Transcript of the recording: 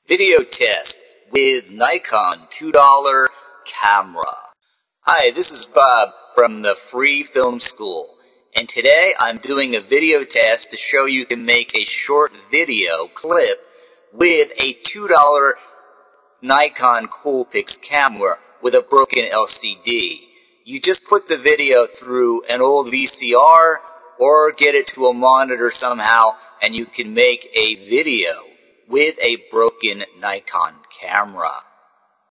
Video test with Nikon $2 camera. Hi, this is Bob from the Free Film School, and today I'm doing a video test to show you can make a short video clip with a $2 Nikon Coolpix camera with a broken LCD. You just put the video through an old VCR or get it to a monitor somehow, and you can make a video with a broken Nikon camera.